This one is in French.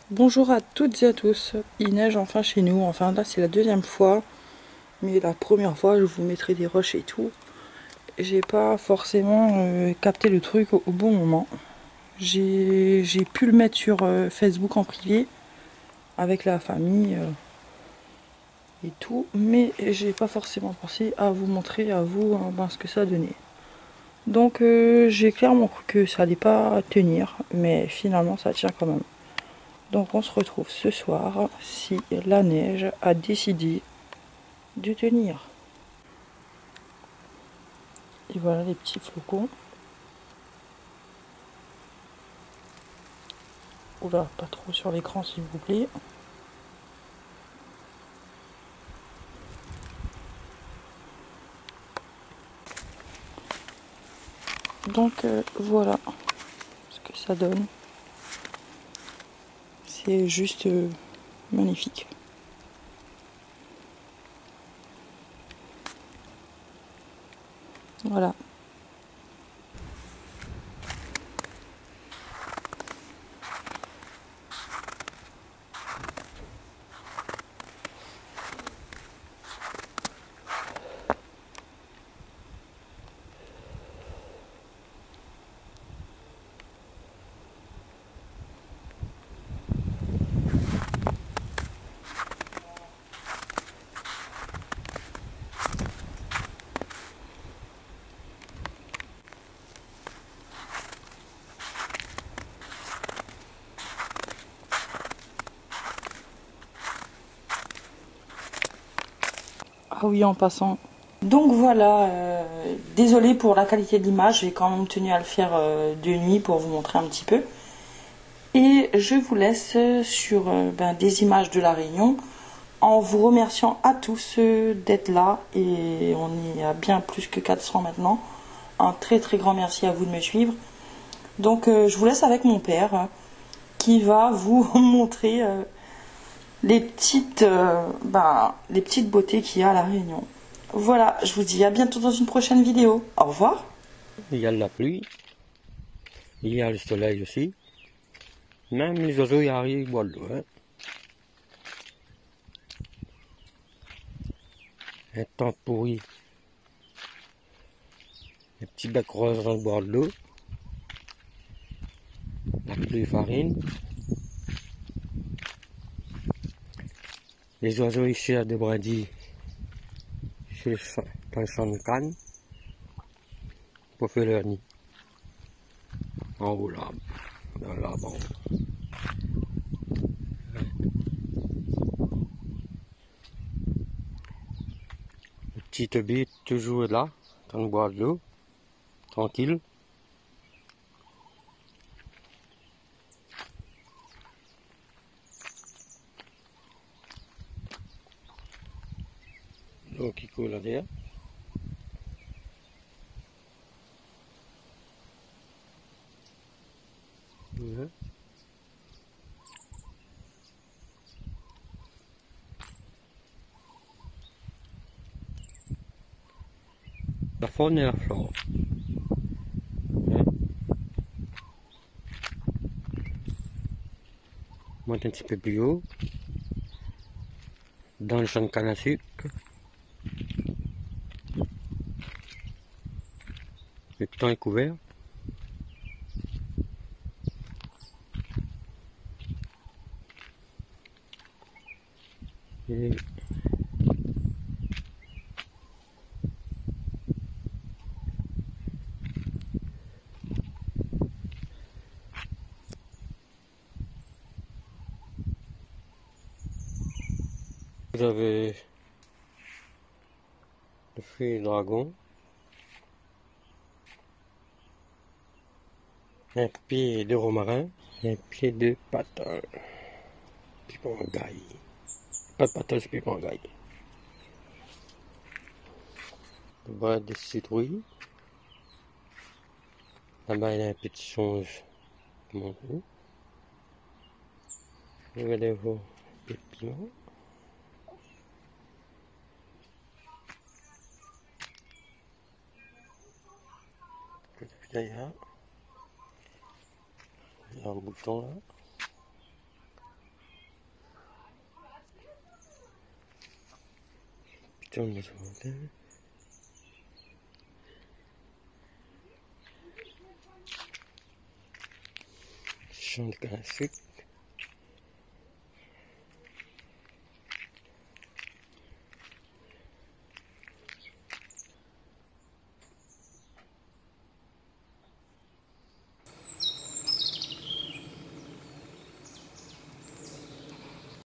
Bonjour à toutes et à tous. Il neige enfin chez nous. Enfin là c'est la deuxième fois. Mais la première fois je vous mettrai des roches et tout. J'ai pas forcément capté le truc au bon moment. J'ai pu le mettre sur Facebook en privé. Avec la famille et tout. Mais j'ai pas forcément pensé à vous montrer à vous ce que ça donnait. Donc j'ai clairement cru que ça allait pas tenir. Mais finalement ça tient quand même. Donc on se retrouve ce soir si la neige a décidé de tenir. Et voilà les petits flocons. Oula, pas trop sur l'écran s'il vous plaît. Donc voilà ce que ça donne. C'est juste magnifique. Voilà. Ah oui, en passant. Donc voilà, désolée pour la qualité de l'image, j'ai quand même tenu à le faire de nuit pour vous montrer un petit peu. Et je vous laisse sur des images de la Réunion en vous remerciant à tous d'être là. Et on est à bien plus que 400 maintenant. Un très très grand merci à vous de me suivre. Donc je vous laisse avec mon père qui va vous montrer les petites beautés qu'il y a à La Réunion. Voilà, je vous dis à bientôt dans une prochaine vidéo. Au revoir. Il y a la pluie, il y a le soleil aussi. Même les oiseaux y arrivent, ils boivent de l'eau. Hein. Un temps pourri. Les petits becs roses dans le bord de l'eau. La pluie farine. Les oiseaux ils cherchent des brindilles dans le champ de canne pour faire leur nid. En haut là, dans l'arbre. Le petit teubé toujours là, en train de boire de l'eau, tranquille. L'eau qui coule là derrière. Ouais. La faune et la flore. Hein. Monte un petit peu plus haut. Dans le champ de canne à sucre. Le temps est couvert. Et vous avez le fruit dragon, un pied de romarin, et un pied de patin, pipon à gaille. Pas de patin, c'est pipon à gaille. Voilà des citrouilles. Là-bas, il y a un petit songe. Regardez vos pépins. Il y a un bouton là. tourne de montagne. Champ de canne à sucre.